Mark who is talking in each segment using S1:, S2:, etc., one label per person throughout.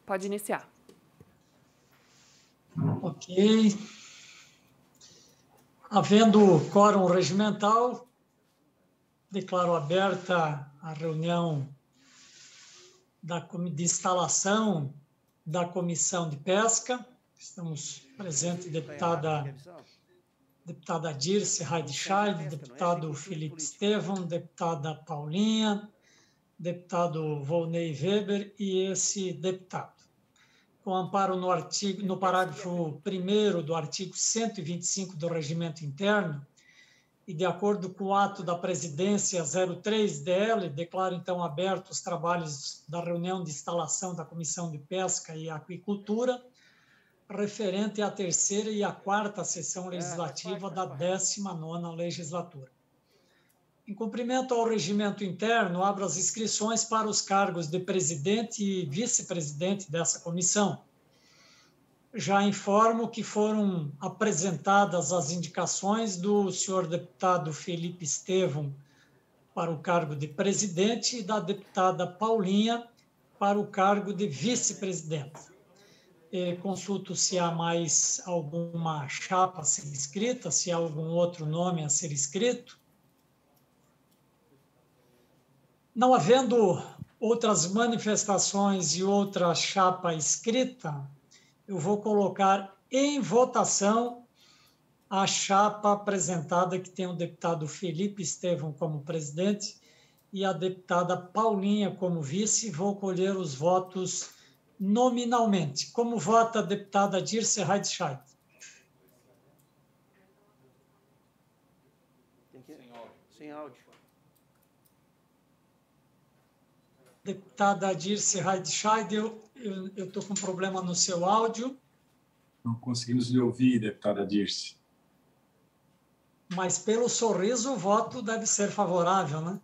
S1: Pode iniciar.
S2: Ok. Havendo quórum regimental, declaro aberta a reunião de instalação da Comissão de Pesca. Estamos presentes deputada Dirce Heidscheid, deputado Felipe Estevão, deputada Paulinha, deputado Volney Weber e esse deputado. Com amparo no parágrafo 1º do artigo 125 do Regimento Interno e de acordo com o ato da presidência 03-DL, declaro então abertos os trabalhos da reunião de instalação da Comissão de Pesca e Aquicultura, referente à terceira e à quarta sessão legislativa da 19ª legislatura. Em cumprimento ao regimento interno, abro as inscrições para os cargos de presidente e vice-presidente dessa comissão. Já informo que foram apresentadas as indicações do senhor deputado Felipe Estevão para o cargo de presidente e da deputada Paulinha para o cargo de vice-presidente. Consulto se há mais alguma chapa a ser escrita, se há algum outro nome a ser escrito. Não havendo outras manifestações e outra chapa escrita, eu vou colocar em votação a chapa apresentada, que tem o deputado Felipe Estevão como presidente e a deputada Paulinha como vice. Vou colher os votos nominalmente. Como vota a deputada Dirce Heidscheid?
S3: Sem áudio.
S2: Deputada Dirce Heidscheid, eu estou com problema no seu áudio.
S4: Não conseguimos lhe ouvir, deputada Dirce.
S2: Mas pelo sorriso o voto deve ser favorável, né?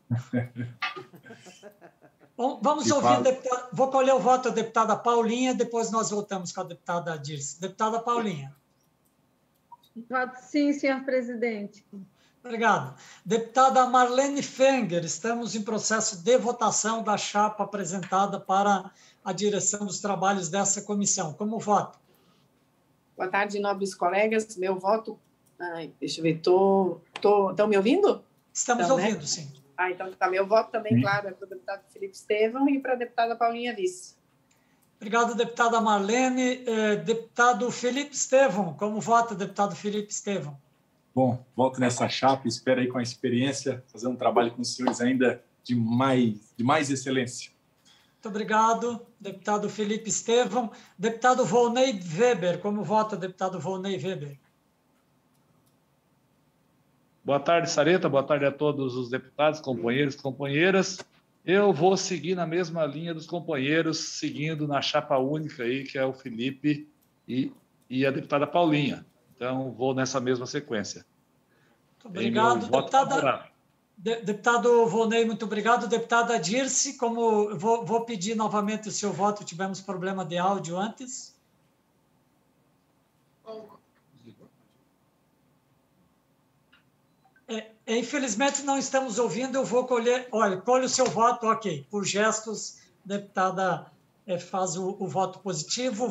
S2: Bom, vamos ouvir, vou colher o voto da deputada Paulinha, depois nós voltamos com a deputada Dirce. Deputada Paulinha.
S5: Voto sim, senhor presidente.
S2: Obrigado. Deputada Marlene Fenger, estamos em processo de votação da chapa apresentada para a direção dos trabalhos dessa comissão. Como vota?
S6: Boa tarde, nobres colegas. Meu voto... deixa eu ver, estão me ouvindo?
S2: Estamos ouvindo, né? Sim.
S6: Então tá. Meu voto também, claro, é para o deputado Felipe Estevão e para a deputada Paulinha Vice.
S2: Obrigado, deputada Marlene. Deputado Felipe Estevão, como vota, deputado Felipe Estevão?
S4: Bom, volto nessa chapa, espero aí com a experiência fazer um trabalho com os senhores ainda de mais excelência.
S2: Muito obrigado, deputado Felipe Estevão. Deputado Volney Weber, como vota, deputado Volney Weber?
S7: Boa tarde, Sareta. Boa tarde a todos os deputados, companheiros e companheiras. Eu vou seguir na mesma linha dos companheiros, seguindo na chapa única aí, que é o Felipe e a deputada Paulinha. Então, vou nessa mesma sequência.
S2: Muito obrigado, deputado Volney, muito obrigado. Deputada Dirce, como vou pedir novamente o seu voto, tivemos problema de áudio antes. Infelizmente não estamos ouvindo, eu vou colher... Olha, colhe o seu voto, ok. Por gestos, deputada faz o voto positivo.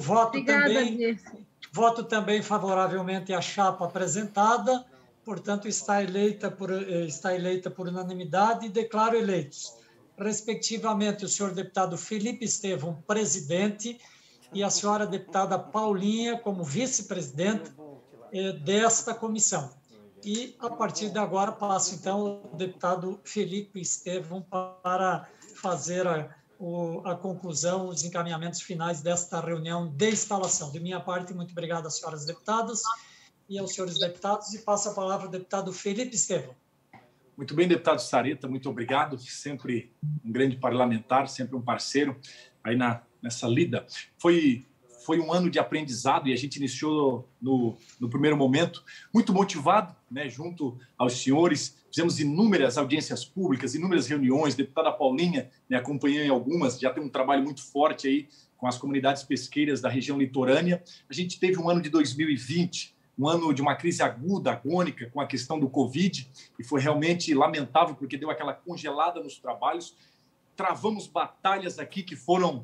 S2: Voto também favoravelmente à chapa apresentada, portanto, está eleita por unanimidade e declaro eleitos, respectivamente, o senhor deputado Felipe Estevão, presidente, e a senhora deputada Paulinha como vice-presidente desta comissão. E, a partir de agora, passo, então, ao deputado Felipe Estevão para fazer a conclusão, os encaminhamentos finais desta reunião de instalação. De minha parte, muito obrigado às senhoras deputadas e aos senhores deputados, e passo a palavra ao deputado Felipe Estevão.
S4: Muito bem, deputado Sareta, muito obrigado. Sempre um grande parlamentar, sempre um parceiro aí nessa lida. Foi um ano de aprendizado e a gente iniciou no primeiro momento muito motivado, né, junto aos senhores. Fizemos inúmeras audiências públicas, inúmeras reuniões. Deputada Paulinha, me acompanhou em algumas, já tem um trabalho muito forte aí com as comunidades pesqueiras da região litorânea. A gente teve um ano de 2020, um ano de uma crise aguda, agônica, com a questão do Covid, e foi realmente lamentável porque deu aquela congelada nos trabalhos. Travamos batalhas aqui que foram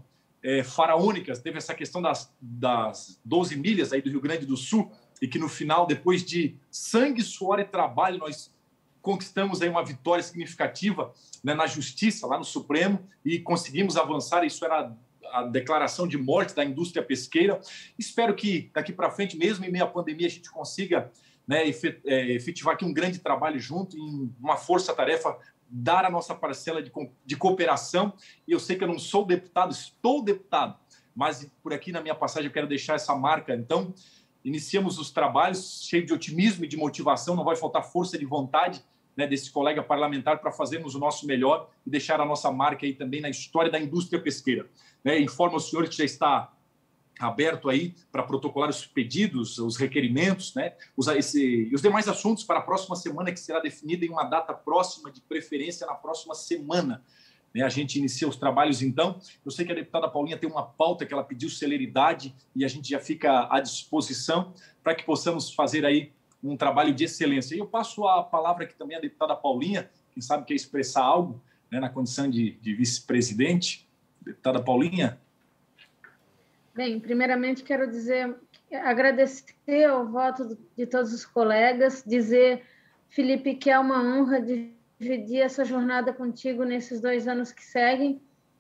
S4: faraônicas. Teve essa questão das 12 milhas aí do Rio Grande do Sul, e que no final, depois de sangue, suor e trabalho, nós conquistamos aí uma vitória significativa, né, na Justiça, lá no Supremo, e conseguimos avançar. Isso era a declaração de morte da indústria pesqueira. Espero que daqui para frente, mesmo em meio à pandemia, a gente consiga, né, efetivar aqui um grande trabalho junto, em uma força-tarefa, dar a nossa parcela de cooperação. E eu sei que eu não sou deputado, estou deputado, mas por aqui na minha passagem eu quero deixar essa marca. Então, iniciamos os trabalhos cheio de otimismo e de motivação, não vai faltar força de vontade, né, desse colega parlamentar para fazermos o nosso melhor e deixar a nossa marca aí também na história da indústria pesqueira. Né, informo aos senhores que já está aberto aí para protocolar os pedidos, os requerimentos, né, e os demais assuntos para a próxima semana, que será definida em uma data próxima, de preferência na próxima semana. Né, a gente inicia os trabalhos, então. Eu sei que a deputada Paulinha tem uma pauta que ela pediu celeridade e a gente já fica à disposição para que possamos fazer aí um trabalho de excelência. E eu passo a palavra aqui também à deputada Paulinha, quem sabe quer expressar algo, né, na condição de vice-presidente. Deputada Paulinha.
S5: Bem, primeiramente quero agradecer ao voto de todos os colegas, dizer, Felipe, que é uma honra dividir essa jornada contigo nesses 2 anos que seguem.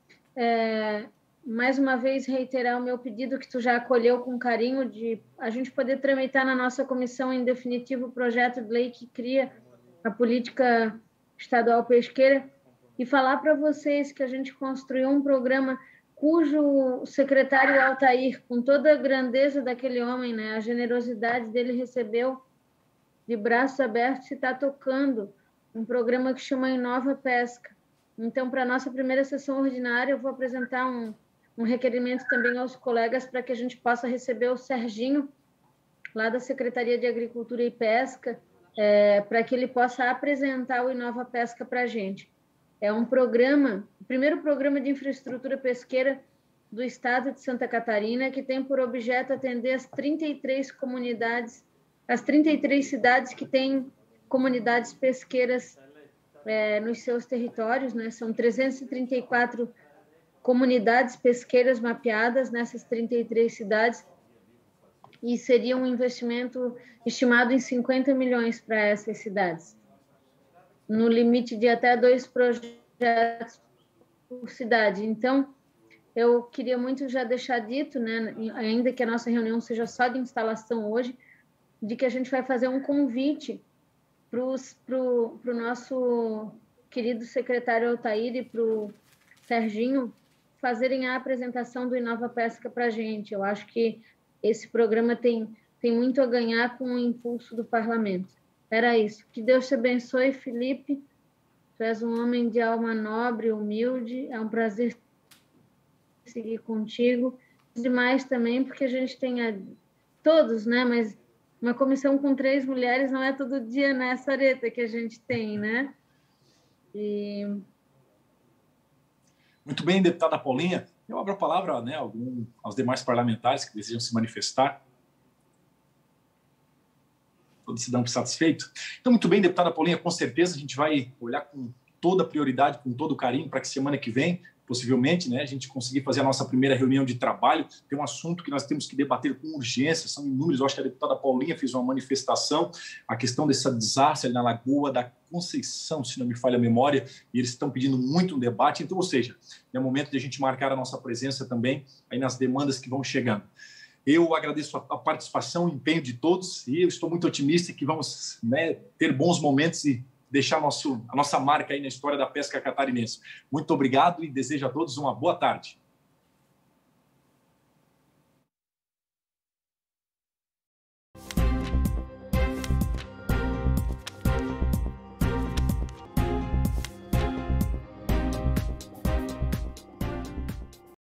S5: Mais uma vez, reiterar o meu pedido, que tu já acolheu com carinho, de a gente poder tramitar na nossa comissão, em definitivo, o projeto de lei que cria a política estadual pesqueira, e falar para vocês que a gente construiu um programa cujo secretário Altair, com toda a grandeza daquele homem, né, a generosidade dele, recebeu de braços abertos e está tocando um programa que chama Inova Pesca. Então, para a nossa primeira sessão ordinária, eu vou apresentar um requerimento também aos colegas para que a gente possa receber o Serginho, lá da Secretaria de Agricultura e Pesca, para que ele possa apresentar o Inova Pesca para a gente. É um programa, o primeiro programa de infraestrutura pesqueira do estado de Santa Catarina, que tem por objeto atender as 33 comunidades, as 33 cidades que têm comunidades pesqueiras nos seus territórios, né? São 334 comunidades pesqueiras mapeadas nessas 33 cidades, e seria um investimento estimado em 50 milhões para essas cidades, no limite de até 2 projetos por cidade. Então, eu queria muito já deixar dito, né, ainda que a nossa reunião seja só de instalação hoje, de que a gente vai fazer um convite para o nosso querido secretário Altair e para o Serginho fazerem a apresentação do Inova Pesca para a gente. Eu acho que esse programa tem muito a ganhar com o impulso do parlamento. Era isso. Que Deus te abençoe, Felipe. Tu és um homem de alma nobre, humilde. É um prazer seguir contigo. Demais também, porque a gente tem todos, né? Mas uma comissão com 3 mulheres não é todo dia, né, Sareta, que a gente tem, né?
S4: Muito bem, deputada Paulinha. Eu abro a palavra, né, aos demais parlamentares que desejam se manifestar. Todos se dão satisfeito. Então, muito bem, deputada Paulinha, com certeza a gente vai olhar com toda a prioridade, com todo o carinho, para que semana que vem, possivelmente, né, a gente conseguir fazer a nossa primeira reunião de trabalho. Tem um assunto que nós temos que debater com urgência, são inúmeros. Eu acho que a deputada Paulinha fez uma manifestação, a questão desse desastre ali na Lagoa da Conceição, se não me falha a memória, e eles estão pedindo muito um debate. Então, ou seja, é o momento de a gente marcar a nossa presença também aí nas demandas que vão chegando. Eu agradeço a participação, o empenho de todos, e eu estou muito otimista que vamos, né, ter bons momentos e deixar a nossa marca aí na história da pesca catarinense. Muito obrigado e desejo a todos uma boa tarde.